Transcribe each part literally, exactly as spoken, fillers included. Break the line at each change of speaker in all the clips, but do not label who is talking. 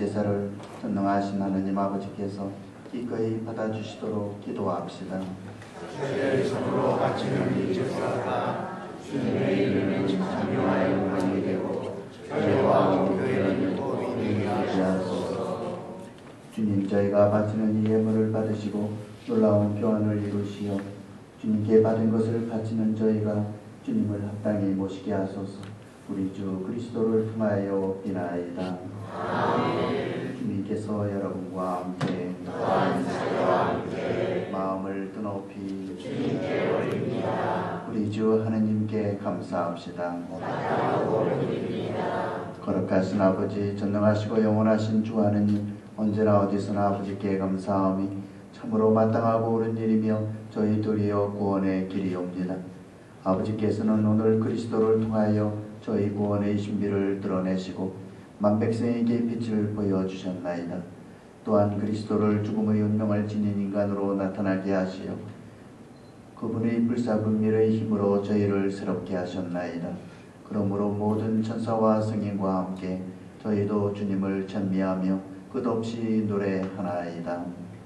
제사를 전능하신 하느님 아버지께서 기꺼이 받아주시도록 기도합시다.
주의 손으로 바치는 이 제사가 주님의 이름에 참여하여 영광이 되고 저희와 온 교회는 복음이 하게 하소서.
주님, 저희가 바치는 이 예물을 받으시고 놀라운 교환을 이루시어 주님께 받은 것을 바치는 저희가 주님을 합당히 모시게 하소서. 우리 주 그리스도를 통하여 비나이다. 아멘. 주님께서 여러분과 함께
또한 저희와 함께
마음을 드높이
주님께 올립니다.
우리 주 하느님께 감사합시다.
마땅하고 옳습니다.
거룩하신 아버지, 전능하시고 영원하신 주 하느님, 언제나 어디서나 아버지께 감사함이 참으로 마땅하고 옳은 일이며 저희 도리어 구원의 길이옵니다. 아버지께서는 오늘 그리스도를 통하여 저희 구원의 신비를 드러내시고 만백성에게 빛을 보여주셨나이다. 또한 그리스도를 죽음의 운명을 지닌 인간으로 나타나게 하시어 그분의 불사분밀의 힘으로 저희를 새롭게 하셨나이다. 그러므로 모든 천사와 성인과 함께 저희도 주님을 찬미하며 끝없이 노래하나이다.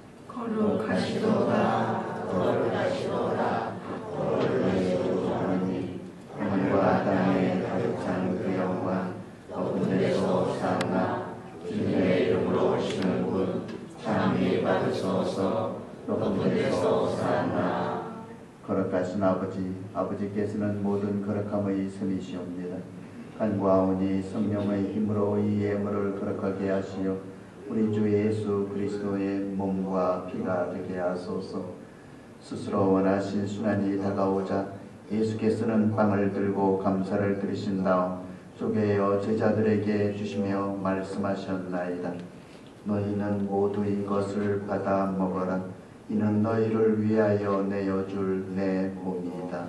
거룩하시도다, 거룩하시도다, 거룩하시도다.
하나님, 하늘과 땅에 가득 찬 그 영광, 높은 데서 사나 주님의 이름으로 오시는 분 찬미 받으소서. 높은 데서 사나. 거룩하신 아버지, 아버지께서는 모든 거룩함의 선이시옵니다. 간과하오니 성령의 힘으로 이 예물을 거룩하게 하시어 우리 주 예수 그리스도의 몸과 피가 되게 하소서. 스스로 원하신 순환이 다가오자 예수께서는 빵을 들고 감사를 드리신 다음 쪼개어 제자들에게 주시며 말씀하셨나이다. 너희는 모두 이것을 받아 먹어라. 이는 너희를 위하여 내어줄 내 몸이다.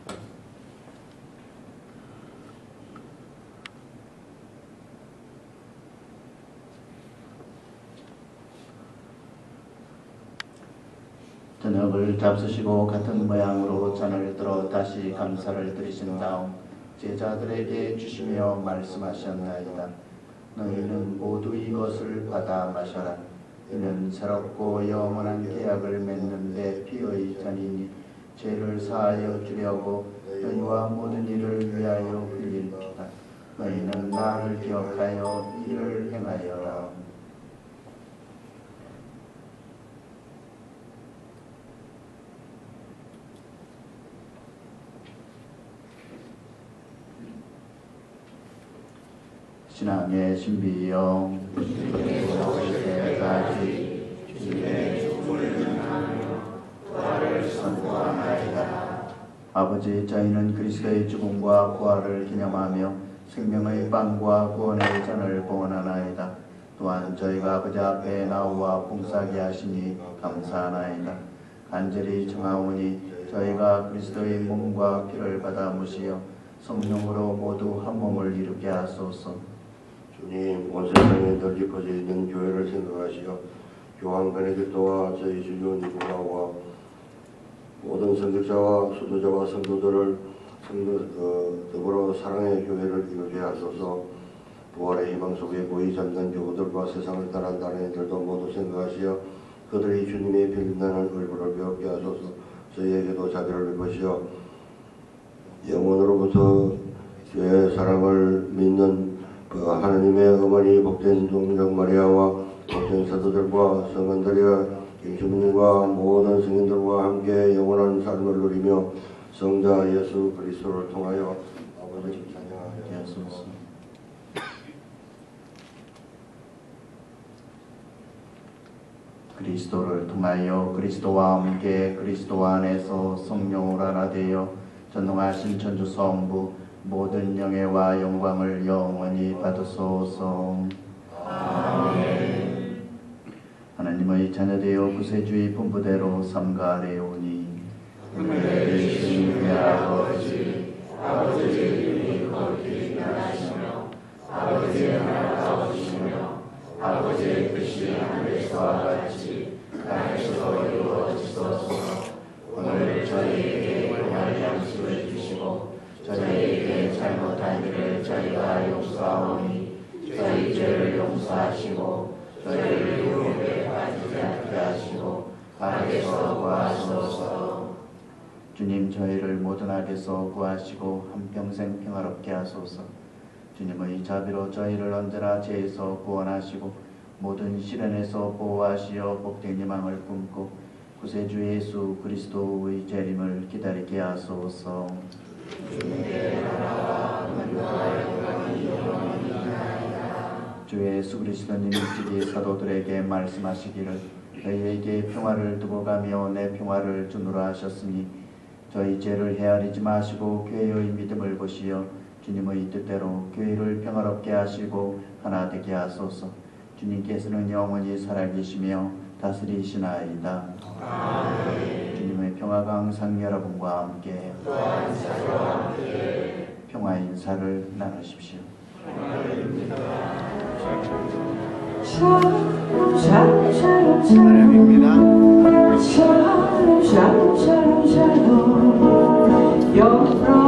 저녁을 잡수시고 같은 모양으로 잔을 들어 다시 감사를 드리신 다음 제자들에게 주시며 말씀하셨나이다. 너희는 모두 이것을 받아 마셔라. 이는 새롭고 영원한 계약을 맺는 내 피의 잔이니 죄를 사하여 주려고 너희와 모든 일을 위하여 흘릴 피다. 너희는 나를 기억하여 이를 행하여라. 신앙의 신비여, 주님께서 오실 때까지 주님의 죽음을 전하며 부활을 선포하나이다. 아버지, 저희는 그리스도의 죽음과 부활을 기념하며 생명의 빵과 구원의 잔을 봉헌하나이다. 또한 저희가 아버지 앞에 나와 봉사하게 하시니 감사하나이다. 간절히 청하오니 저희가 그리스도의 몸과 피를 받아 무시어 성령으로 모두 한 몸을 이루게 하소서.
주님, 온 세상에 널리 퍼져 있는 교회를 생각하시어 교황 베네딕토와 저희 주요 니고라와 모든 성직자와 수도자와 성도들을 성도, 그, 더불어 사랑의 교회를 이루게 하소서. 부활의 희망 속에 보이지 않는 교우들과 세상을 떠난다는 이들도 모두 생각하시어 그들이 주님의 빛나는 얼굴을 배우게 하소서. 저희에게도 자비를 베푸시어 영원으로부터 주의 사랑을 믿는 그 하나님의 어머니 복된 동정 마리아와 복된 사도들과 성원들이여 임시문과 모든 성인들과 함께 영원한 삶을 누리며 성자 예수 그리스도를 통하여 아버지 찬양하게 하소서.
그리스도를 통하여 그리스도와 함께 그리스도 안에서 성령으로 하나 되어 전능하신 천주 성부 모든 영예와 영광을 영원히 받으소서. 아멘. 하나님의 자녀되어 구세주의 분부대로 삼가하려오니
그분의 계신 우리 아버지, 아버지의 이름이 거룩히 빛나시며 아버지의 나라가 오시며 아버지의 뜻이 하늘에서와 같이 땅에서도 이루어지소서. 오늘 저희에게 원하는 양식을 주시고 저희에게 잘못한 일을 저희가 용서하오니 저희 죄를 용서하시고
주님 저희를 모든 악에서 구하시고 한평생 평화롭게 하소서. 주님의 자비로 저희를 언제나 죄에서 구원하시고 모든 시련에서 보호하시어 복된 희망을 품고 구세주 예수 그리스도의 재림을 기다리게 하소서. 주 예수 그리스도님 일찍이 사도들에게 말씀하시기를 너희에게 평화를 두고 가며 내 평화를 주노라 하셨으니 저희 죄를 헤아리지 마시고 교회의 믿음을 보시어 주님의 뜻대로 교회를 평화롭게 하시고 하나 되게 하소서. 주님께서는 영원히 살아계시며 다스리시나이다. 아멘. 주님의 평화가 항상 여러분과 함께 평화 인사를 나누십시오.
샬롬 샬롬 샬롬
사랑입니다.
샬롬 샬롬 샬롬 샬롬 여러분